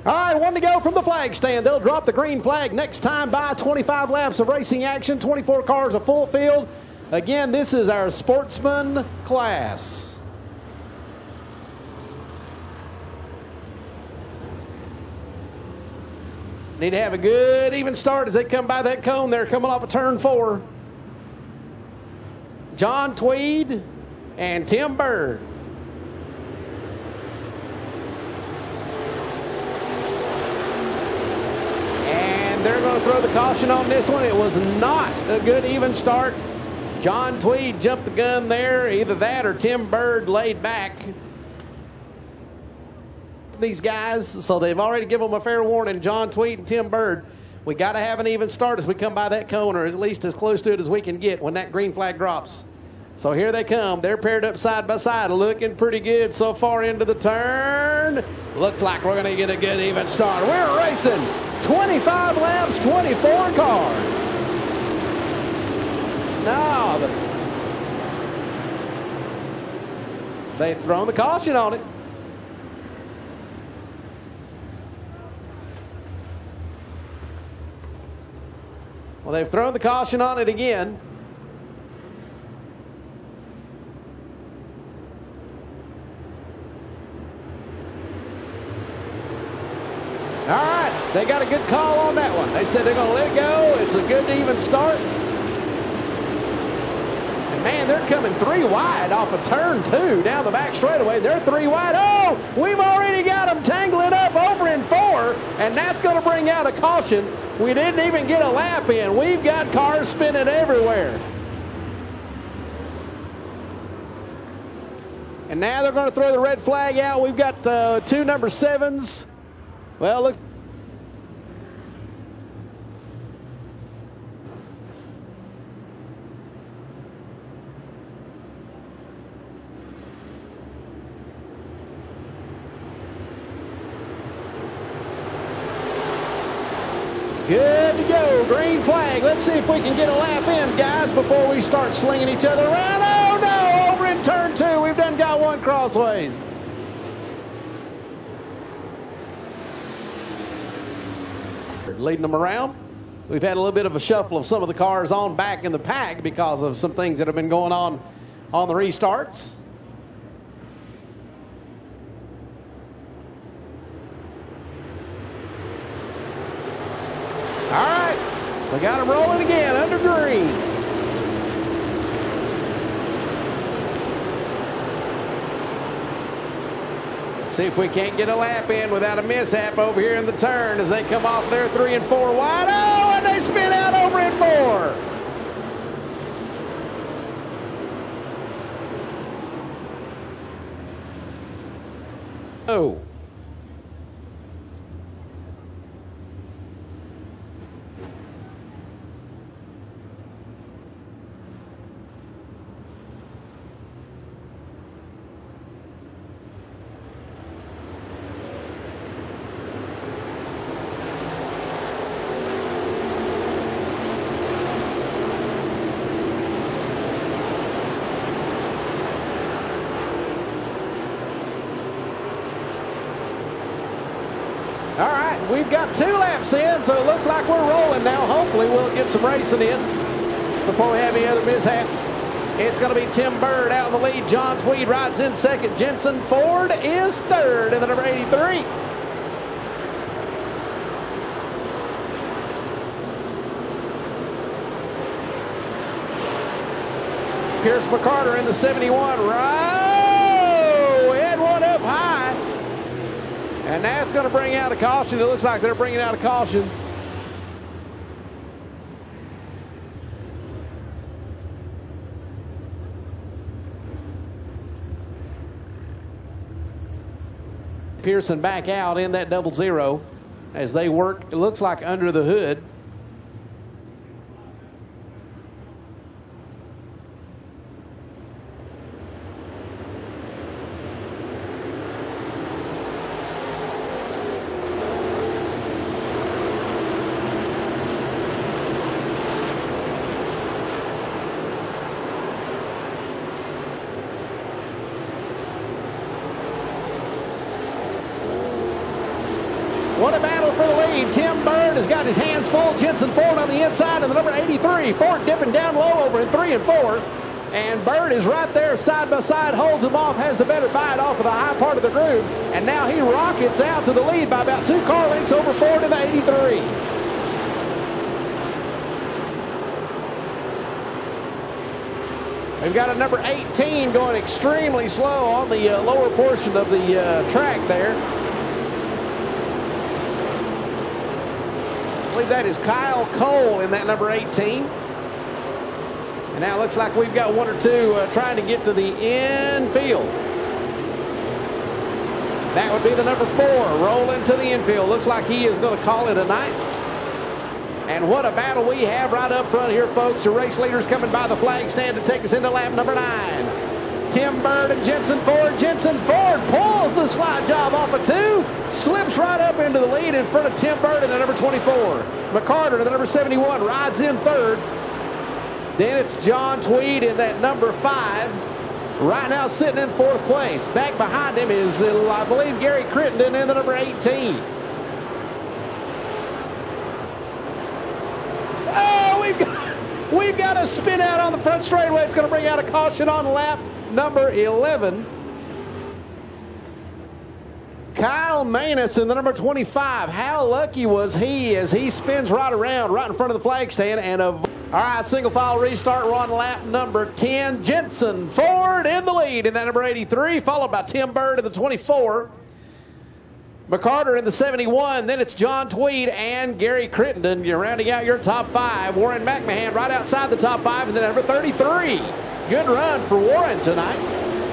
All right, one to go from the flag stand. They'll drop the green flag next time by 25 laps of racing action, 24 cars, a full field. Again, this is our Sportsman class. Need to have a good even start as they come by that cone. They're coming off of turn 4. John Tweed and Tim Bird. They're going to throw the caution on this one. It was not a good even start. John Tweed jumped the gun there. Either that or Tim Bird laid back. These guys, so they've already given them a fair warning. John Tweed and Tim Bird, we got to have an even start as we come by that cone, or at least as close to it as we can get when that green flag drops. So here they come. They're paired up side by side, looking pretty good so far into the turn. Looks like we're going to get a good even start. We're racing 25 laps, 24 cars. Now, they've thrown the caution on it. Well, they've thrown the caution on it again. All right, they got a good call on that one. They said they're going to let it go. It's a good even start. And man, they're coming 3 wide off of turn 2 down the back straightaway. They're 3 wide. Oh, we've already got them tangling up over in 4, and that's going to bring out a caution. We didn't even get a lap in. We've got cars spinning everywhere. And now they're going to throw the red flag out. We've got 2 number 7s. Well, look. Good to go. Green flag. Let's see if we can get a lap in, guys, before we start slinging each other around. Oh, no. Over in turn 2. We've done got one crossways. Leading them around. We've had a little bit of a shuffle of some of the cars on back in the pack because of some things that have been going on the restarts. All right, we got them rolling again under green. See if we can't get a lap in without a mishap over here in the turn as they come off there 3 and 4 wide. Oh, and they spin out over in 4. Oh. All right, we've got 2 laps in, so it looks like we're rolling now. Hopefully we'll get some racing in before we have any other mishaps. It's going to be Tim Bird out in the lead. John Tweed rides in second. Jensen Ford is third in the number 83. Pierce McCarter in the 71. Oh, had one up high. And that's going to bring out a caution. It looks like they're bringing out a caution. Pearson back out in that 00 as they work, it looks like, under the hood. What a battle for the lead. Tim Bird has got his hands full. Jensen Ford on the inside and the number 83. Ford dipping down low over in 3 and 4. And Bird is right there side by side, holds him off, has the better bite off of the high part of the groove. And now he rockets out to the lead by about 2 car lengths over Ford in the 83. We've got a number 18 going extremely slow on the lower portion of the track there. I believe that is Kyle Cole in that number 18. And now it looks like we've got 1 or 2 trying to get to the infield. That would be the number 4 rolling to the infield. Looks like he is going to call it a night. And what a battle we have right up front here, folks. The race leaders coming by the flag stand to take us into lap number 9. Tim Bird and Jensen Ford. Jensen Ford pulls the slide job off of 2. Slips right up into the lead in front of Tim Bird in the number 24. McCarter, the number 71, rides in 3rd. Then it's John Tweed in that number 5. Right now sitting in 4th place. Back behind him is, I believe, Gary Crittenden in the number 18. Oh, we've got a spin out on the front straightaway. It's going to bring out a caution on lap number 11. Kyle Manus in the number 25. How lucky was he as he spins right around right in front of the flag stand and all right, single file restart. We're on lap number 10. Jensen Ford in the lead in that number 83, followed by Tim Bird in the 24. McCarter in the 71. Then it's John Tweed and Gary Crittenden. You're rounding out your top 5. Warren McMahon right outside the top 5 and then number 33. Good run for Warren tonight.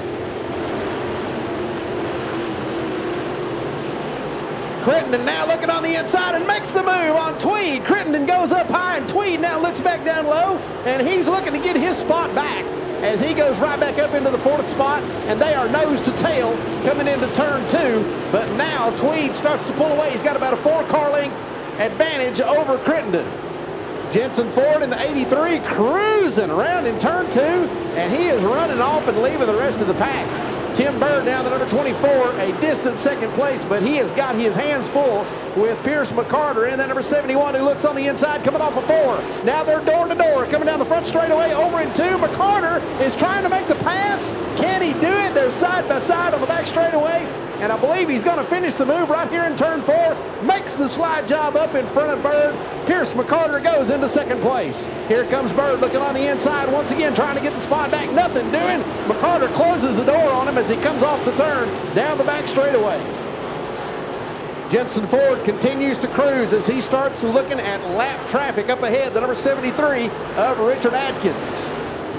Crittenden now looking on the inside and makes the move on Tweed. Crittenden goes up high and Tweed now looks back down low and he's looking to get his spot back as he goes right back up into the 4th spot, and they are nose to tail coming into turn 2. But now Tweed starts to pull away. He's got about a 4 car length advantage over Crittenden. Jensen Ford in the 83 cruising around in turn 2, and he is running off and leaving the rest of the pack. Tim Bird now the number 24, a distant 2nd place, but he has got his hands full with Pierce McCarter in that number 71 who looks on the inside coming off a 4. Now they're door to door coming down the front straightaway over in 2. McCarter is trying to make the pass. Can he do it? They're side by side on the back straightaway. And I believe he's going to finish the move right here in turn 4. Makes the slide job up in front of Bird. Pierce McCarter goes into 2nd place. Here comes Bird looking on the inside once again, trying to get the spot back. Nothing doing. McCarter closes the door on him as he comes off the turn down the back straightaway. Jensen Ford continues to cruise as he starts looking at lap traffic up ahead. The number 73 of Richard Adkins.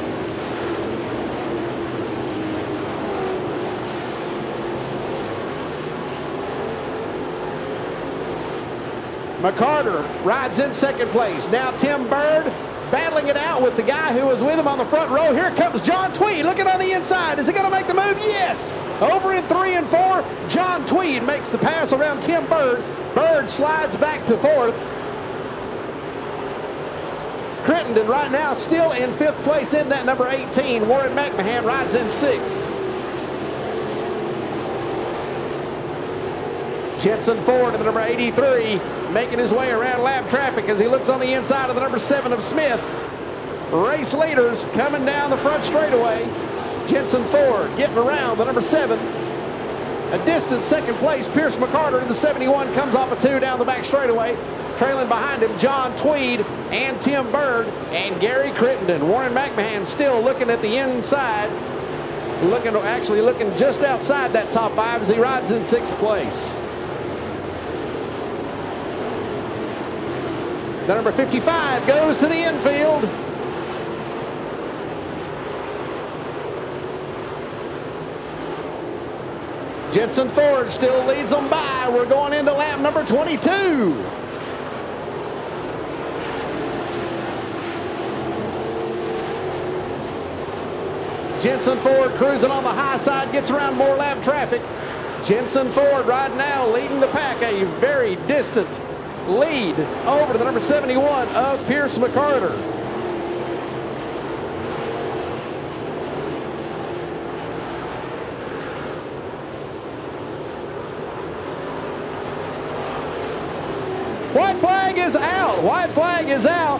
McCarter rides in 2nd place. Now Tim Bird battling it out with the guy who was with him on the front row. Here comes John Tweed looking on the inside. Is he going to make the move? Yes. Over in 3 and 4, John Tweed makes the pass around Tim Bird. Bird slides back to 4th. Crittenden right now still in 5th place in that number 18. Warren McMahon rides in 6th. Jensen Ford in the number 83 making his way around lap traffic as he looks on the inside of the number 7 of Smith. Race leaders coming down the front straightaway. Jensen Ford getting around the number 7. A distant 2nd place. Pierce McCarter in the 71 comes off a 2 down the back straightaway. Trailing behind him, John Tweed and Tim Bird and Gary Crittenden. Warren McMahon still looking at the inside. Actually looking just outside that top 5 as he rides in 6th place. The number 55 goes to the infield. Jensen Ford still leads them by. We're going into lap number 22. Jensen Ford cruising on the high side, gets around more lap traffic. Jensen Ford right now leading the pack, a very distant lead over the number 71 of Pierce McCarter. White flag is out. White flag is out.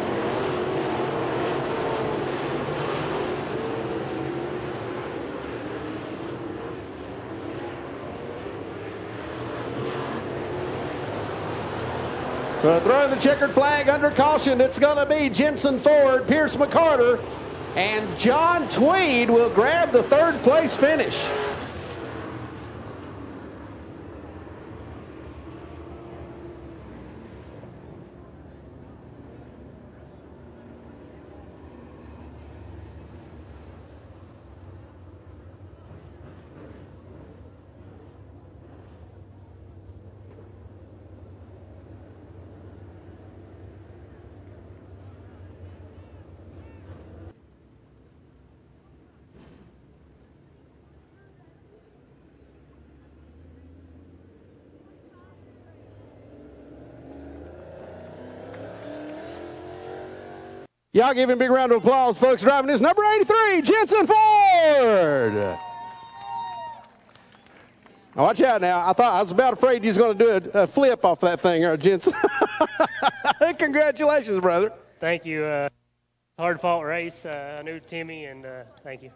So throwing the checkered flag under caution, it's going to be Jensen Ford, Pierce McCarter, and John Tweed will grab the third place finish. Y'all give him a big round of applause, folks. Driving his number 83, Jensen Ford. Now watch out now. I was about afraid he was going to do a flip off that thing, Jensen. Congratulations, brother. Thank you. Hard-fought race. I knew Timmy, and thank you.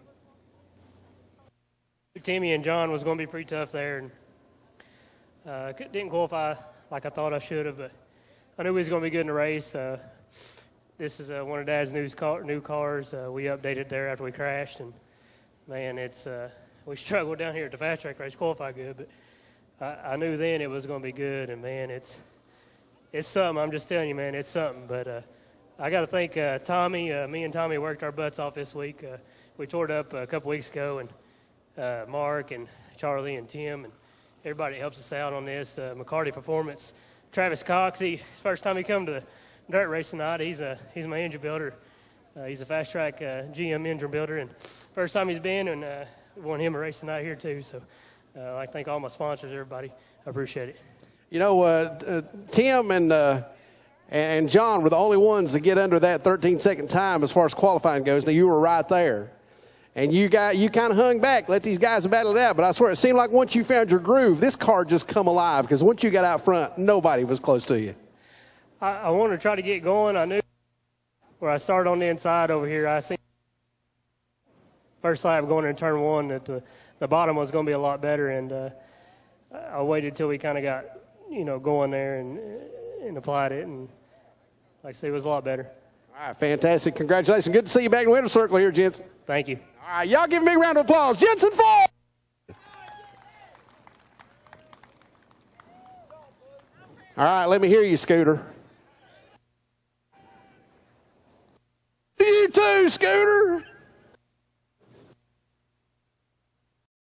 Timmy and John was going to be pretty tough there, and didn't qualify like I thought I should have, but I knew he was going to be good in the race. This is one of Dad's new cars. We updated there after we crashed, and man, we struggled down here at the fast track race, qualify good, but I knew then it was going to be good, and man, it's something. I'm just telling you, man, it's something. But I got to thank Tommy. Me and Tommy worked our butts off this week. We tore it up a couple weeks ago, and Mark and Charlie and Tim and everybody that helps us out on this. McCarty Performance, Travis Cox. First time he come to the dirt race tonight. He's my engine builder. He's a fast track GM engine builder, and first time he's been, and won him a race tonight here too. So I'd like to thank all my sponsors, everybody. I appreciate it. You know, Tim and John were the only ones to get under that 13-second time as far as qualifying goes. Now, you were right there. And you kind of hung back, let these guys battle it out. But I swear, it seemed like once you found your groove, this car just come alive, because once you got out front, nobody was close to you. I wanted to try to get going. I knew where I started on the inside over here. I seen first lap going into turn one that the bottom was going to be a lot better, and I waited till we kind of got going there and applied it, and like I say, it was a lot better. All right, fantastic. Congratulations. Good to see you back in the winner's circle here, Jensen. Thank you. All right, y'all give me a round of applause. Jensen Ford! All right, let me hear you, Scooter. You too, Scooter.